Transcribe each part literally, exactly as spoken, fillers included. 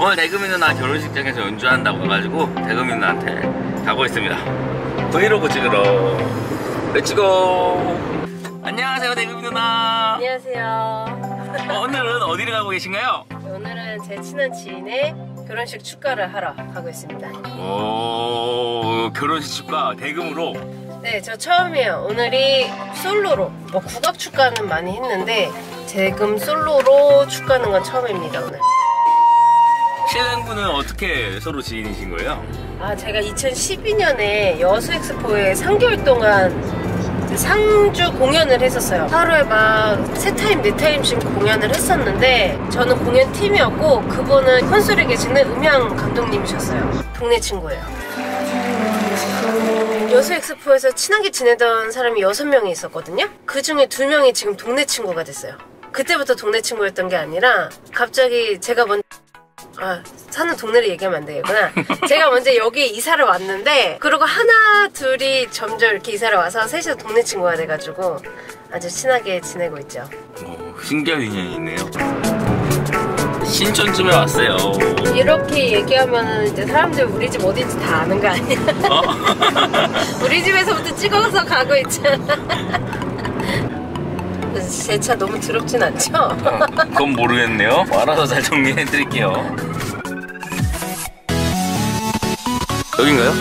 오늘 대금이 누나 결혼식장에서 연주한다고 해가지고 대금이 누나한테 가고 있습니다. 브이로그 찍으러 렛츠고. 안녕하세요 대금이 누나. 안녕하세요. 어, 오늘은 어디를 가고 계신가요? 오늘은 제 친한 지인의 결혼식 축가를 하러 가고 있습니다. 오, 결혼식 축가 대금으로? 네, 저 처음이에요. 오늘이 솔로로, 뭐 국악 축가는 많이 했는데 대금 솔로로 축가하는 건 처음입니다. 오늘. 신랑분은 어떻게 서로 지인이신 거예요? 아, 제가 이천십이 년에 여수 엑스포에 삼 개월 동안 상주 공연을 했었어요. 하루에 막 세 타임, 네 타임씩 공연을 했었는데 저는 공연팀이었고 그분은 콘솔에 계시는 음향 감독님이셨어요. 동네 친구예요. 여수 엑스포에서 친하게 지내던 사람이 여섯 명이 있었거든요. 그 중에 두 명이 지금 동네 친구가 됐어요. 그때부터 동네 친구였던 게 아니라 갑자기 제가 먼저 아, 사는 동네를 얘기하면 안 되겠구나. 제가 먼저 여기 이사를 왔는데 그리고 하나 둘이 점점 이렇게 이사를 와서 셋이서 동네 친구가 돼가지고 아주 친하게 지내고 있죠. 오, 신기한 인연이 있네요. 신촌쯤에 왔어요. 이렇게 얘기하면 이제 사람들 우리 집 어딘지 다 아는 거 아니야? 어? 우리 집에서부터 찍어서 가고 있잖아. 제 차 너무 더럽진 않죠? 어, 그건 모르겠네요. 알아서 잘 정리해 드릴게요. 여긴가요?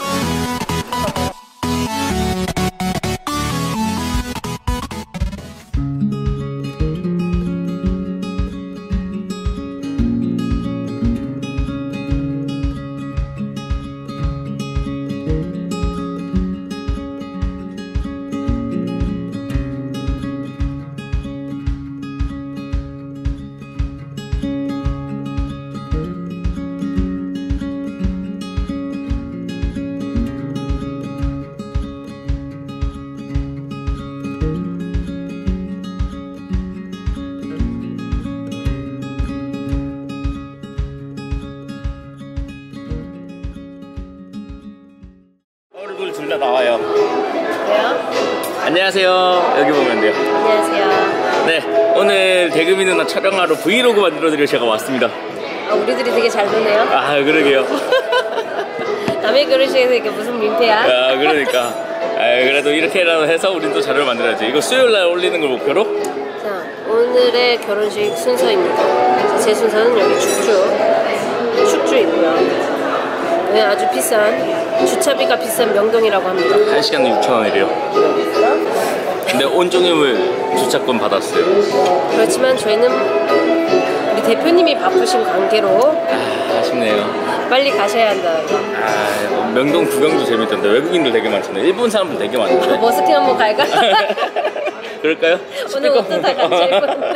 둘 다 나와요. 왜요? 안녕하세요. 여기 보면 돼요. 안녕하세요. 네, 오늘 대금이 누나 촬영하러 브이로그 만들어드리러 제가 왔습니다. 아, 우리들이 되게 잘 노네요. 아, 그러게요. 남의 결혼식에서 이게 무슨 민폐야? 아, 그러니까. 아, 그래도 이렇게라도 해서 우린 또 자료를 만들어야지. 이거 수요일날 올리는 걸 목표로? 자, 오늘의 결혼식 순서입니다. 제 순서는 여기 축주, 축주이고요. 네, 아주 비싼, 주차비가 비싼 명동이라고 합니다. 한 시간에 육천 원이래요. 근데 온종일 주차권 받았어요. 그렇지만 저희는 우리 대표님이 바쁘신 관계로 아, 아쉽네요. 빨리 가셔야 한다는 거. 아, 명동 구경도 재밌던데 외국인들 되게 많잖아요. 일본 사람들 되게 많은데. 머스킹 한번 갈까? 그럴까요? 오늘 옷도 다 같이 입었는데.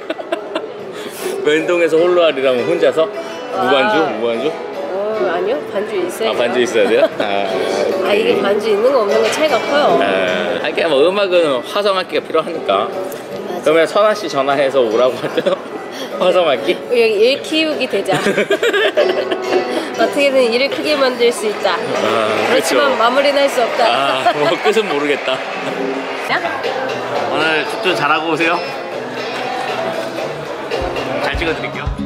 명동에서 홀로 하리라면 혼자서? 무반주? 무반주? 어, 아니요, 반주 있어요. 아, 반주 있어야 돼요? 아, 아, 이게 반주 있는 거 없는 거 차이가 커요. 아, 하긴 뭐 음악은 화성악기가 필요하니까. 맞아. 그러면 선아 씨 전화해서 오라고 하죠? 화성악기? 여기 일 키우기 되자. 어떻게든 일을 크게 만들 수 있다. 아, 그렇지만 그렇죠. 마무리는 할 수 없다. 아, 뭐 끝은 모르겠다. 오늘 축주 잘하고 오세요. 잘 찍어드릴게요.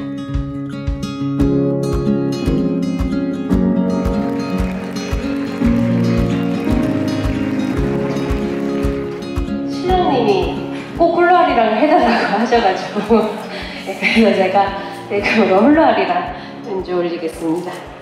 신랑님이 꼭 홀로아리랑 해달라고 하셔가지고 그래서 제가 대금으로 홀로아리랑 연주 올리겠습니다.